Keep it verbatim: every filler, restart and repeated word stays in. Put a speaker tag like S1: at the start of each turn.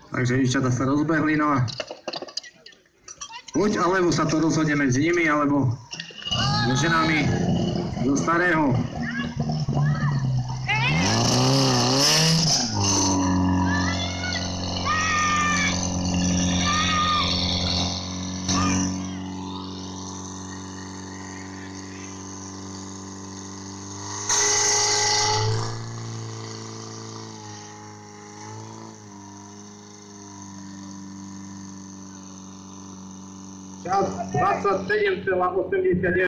S1: Takže dievčatá sa rozbehli, no a buď alebo sa to rozhodne medzi nimi, alebo so ženami zo starého. Čas dvadsaťsedem celá osemdesiatdeväť.